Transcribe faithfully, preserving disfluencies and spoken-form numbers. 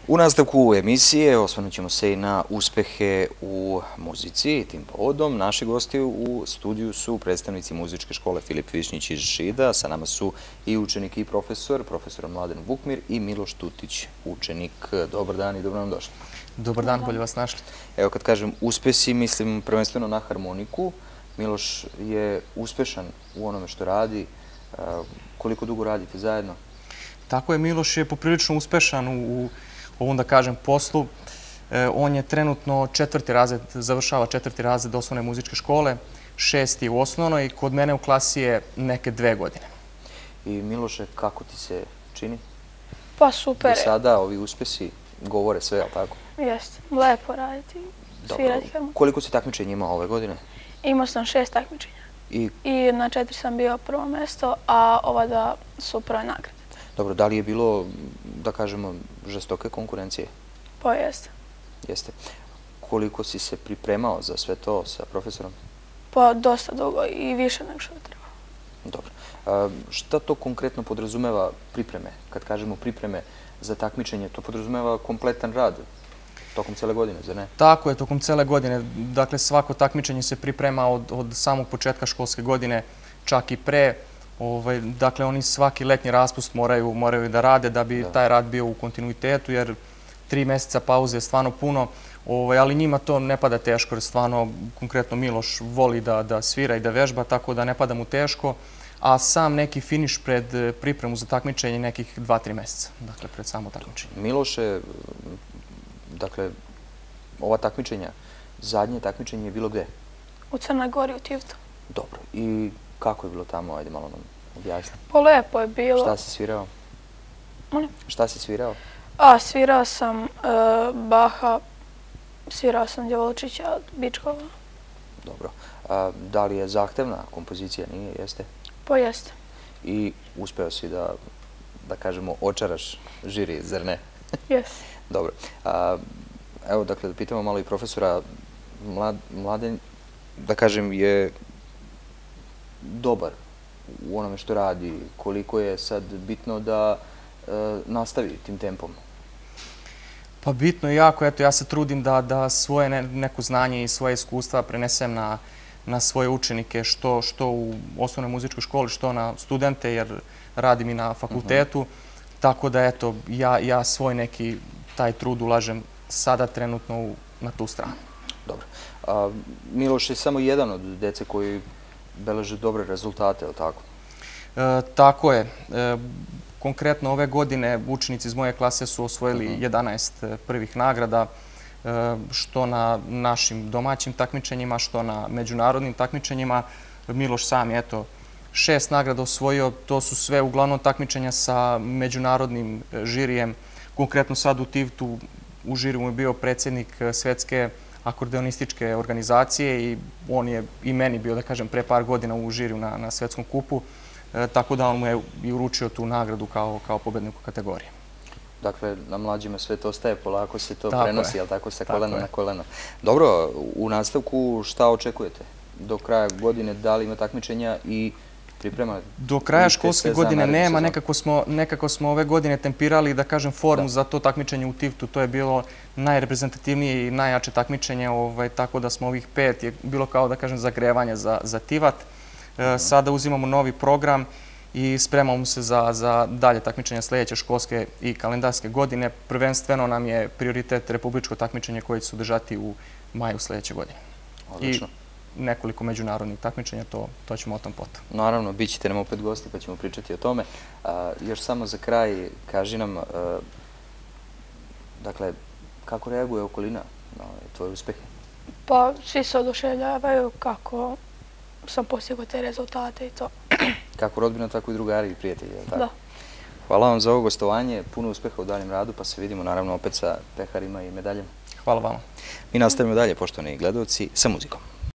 U nastavku emisije osvrnut ćemo se i na uspehe u muzici. Tim povodom naši gosti u studiju su predstavnici muzičke škole Filip Višnjić iz Šida. Sa nama su i učenik i profesor, profesor Mladen Vukmir i Miloš Tutić, učenik. Dobar dan i dobro nam došli. Dobar dan, bolje vas našli. Evo, kad kažem uspesi, mislim prvenstveno na harmoniku. Miloš je uspešan u onome što radi. Koliko dugo radite zajedno? Tako je, Miloš je poprilično uspešan u ovom, da kažem, poslu. On je trenutno četvrti razred, završava četvrti razred osnovne muzičke škole, šesti u osnovnoj. Kod mene u klasi je neke dve godine. I Miloše, kako ti se čini? Pa super. Do sada ovi uspesi govore sve, ali tako? Jeste, lepo raditi, svirati harmoniku. Koliko si takmičenja imao ove godine? Imao sam šest takmičenja. I I na četiri sam bio prvo mesto, a ova da su prve nagrade. dobro, da li je bilo, da kažemo, žestoke konkurencije? Pa jeste. Jeste. Koliko si se pripremao za sve to sa profesorom? Pa dosta dugo i više nego što treba. Dobro. A, šta to konkretno podrazumeva pripreme? Kad kažemo pripreme za takmičenje, to podrazumeva kompletan rad tokom cele godine, zar ne? Tako je, tokom cele godine. Dakle, svako takmičenje se priprema od, od samog početka školske godine, čak i pre. Ovaj, dakle, oni svaki letnji raspust moraju, moraju da rade da bi taj rad bio u kontinuitetu, jer tri meseca pauze je stvarno puno, ovaj, ali njima to ne pada teško, jer stvarno, konkretno Miloš voli da, da svira i da vežba, tako da ne pada mu teško, a sam neki finiš pred pripremu za takmičenje nekih dva, tri meseca, dakle, pred samo takmičenje. Miloše, dakle, ova takmičenja, zadnje takmičenje je bilo gde? U Crnoj Gori, u Tivtu. Dobro. I kako je bilo tamo? Ajde malo nam objasni. Pa lepo je bilo. Šta si svirao? Molim? Šta si svirao? A, svirao sam e, Baha, svirao sam Djevolčića od Bičkova. Dobro. A, da li je zahtevna kompozicija? Nije, jeste? Pa jeste. I uspeo si da, da kažemo, očaraš žiri, zar ne? Jeste. Dobro. A, evo, dakle, da pitamo malo i profesora. Mlad, Mladen, da kažem, je dobar u onome što radi. Koliko je sad bitno da e, nastavi tim tempom? Pa bitno je jako. Eto, ja se trudim da, da svoje ne, neko znanje i svoje iskustva prenesem na, na svoje učenike, što, što u osnovnoj muzičkoj školi, što na studente, jer radim i na fakultetu. Uh-huh. Tako da, eto, ja, ja svoj neki taj trud ulažem sada trenutno u, na tu stranu. Dobro. A, Miloš je samo jedan od dece koji beleže dobre rezultate, je li tako? E, tako je. E, konkretno ove godine učenici iz moje klase su osvojili uh-huh. jedanaest prvih nagrada, e, što na našim domaćim takmičenjima, što na međunarodnim takmičenjima. Miloš sam je, eto, šest nagrada osvojio. To su sve uglavnom takmičenja sa međunarodnim žirijem. Konkretno sad u Tivtu u žiriju je bio predsjednik Svetske akordeonističke organizacije i on je i meni bio, da kažem, pre par godina u žiriju na, na svetskom kupu, e, tako da on mu je i uručio tu nagradu kao, kao pobedniku kategorije. Dakle, na mlađima sve to ostaje, polako se to tako prenosi, je. ali tako sa tako kolena je. na koleno. Dobro, u nastavku šta očekujete? Do kraja godine da li ima takmičenja i priprema? Do kraja školske godine nema, nekako smo, nekako smo ove godine tempirali, da kažem, formu da. za to takmičenje u Tivtu. To je bilo najreprezentativnije i najjače takmičenje, ovaj, tako da smo ovih pet je bilo kao, da kažem, zagrevanje za, za Tivat. E, sada uzimamo novi program i spremamo se za, za dalje takmičenja sljedeće školske i kalendarske godine. Prvenstveno nam je prioritet republičko takmičenje koje će se održati u maju sljedeće godine. Odlično. I nekoliko međunarodnih takmičenja, to, to ćemo o tom potom. Naravno, bit ćete nam opet gosti pa ćemo pričati o tome. A, još samo za kraj, kaži nam, a, dakle, kako reaguje okolina na tvoje uspehe? Pa svi se oduševljavaju kako sam postigao te rezultate i to. Kako rodbina, tako i drugari i prijatelji, je li tako? Da. Hvala vam za ovo gostovanje, puno uspeha u daljem radu, pa se vidimo naravno opet sa peharima i medaljama. Hvala vama. Mi nastavimo dalje, poštovani gledalci, sa muzikom.